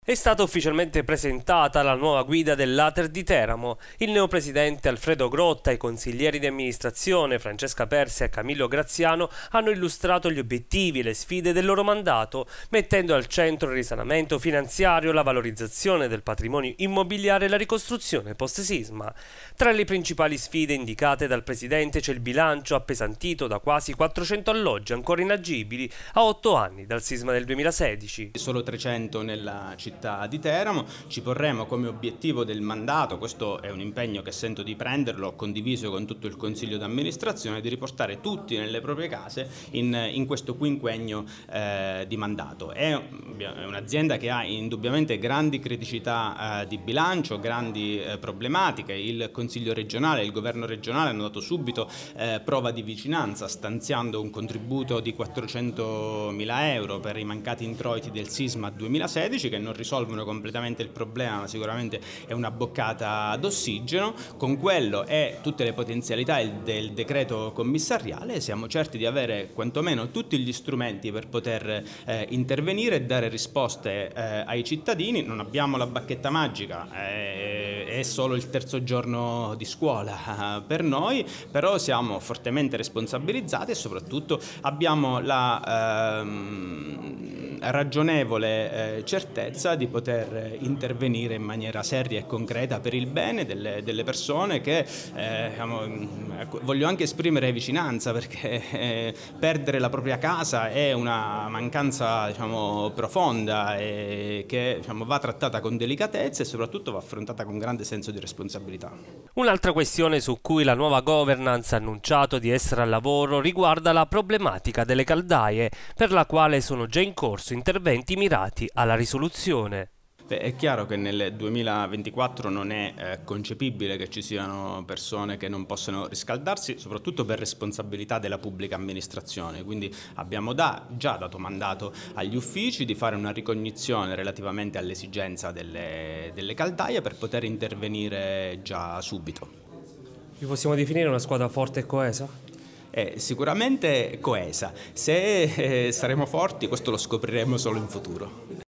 È stata ufficialmente presentata la nuova guida dell'Ater di Teramo. Il neopresidente Alfredo Grotta e i consiglieri di amministrazione Francesca Persia e Camillo Graziano hanno illustrato gli obiettivi e le sfide del loro mandato, mettendo al centro il risanamento finanziario, la valorizzazione del patrimonio immobiliare e la ricostruzione post-sisma. Tra le principali sfide indicate dal presidente c'è il bilancio appesantito da quasi 400 alloggi ancora inagibili a 8 anni dal sisma del 2016. Solo 300 nella città di Teramo. Ci porremo come obiettivo del mandato, questo è un impegno che sento di prenderlo, ho condiviso con tutto il Consiglio d'amministrazione, di riportare tutti nelle proprie case in questo quinquennio di mandato. È un'azienda che ha indubbiamente grandi criticità di bilancio, grandi problematiche. Il Consiglio regionale e il Governo regionale hanno dato subito prova di vicinanza, stanziando un contributo di 400.000 euro per i mancati introiti del sisma 2016, che non risolvono completamente il problema, ma sicuramente è una boccata d'ossigeno. Con quello e tutte le potenzialità del decreto commissariale siamo certi di avere quantomeno tutti gli strumenti per poter intervenire e dare risposte ai cittadini. Non abbiamo la bacchetta magica, è solo il terzo giorno di scuola per noi, però siamo fortemente responsabilizzati e soprattutto abbiamo la ragionevole certezza di poter intervenire in maniera seria e concreta per il bene delle persone che voglio anche esprimere vicinanza, perché perdere la propria casa è una mancanza profonda e che va trattata con delicatezza e soprattutto va affrontata con grande senso di responsabilità. Un'altra questione su cui la nuova governance ha annunciato di essere al lavoro riguarda la problematica delle caldaie, per la quale sono già in corso interventi mirati alla risoluzione. È chiaro che nel 2024 non è concepibile che ci siano persone che non possano riscaldarsi, soprattutto per responsabilità della pubblica amministrazione. Quindi abbiamo già dato mandato agli uffici di fare una ricognizione relativamente all'esigenza delle caldaie per poter intervenire già subito. Vi possiamo definire una squadra forte e coesa? Sicuramente coesa. Se saremo forti, questo lo scopriremo solo in futuro.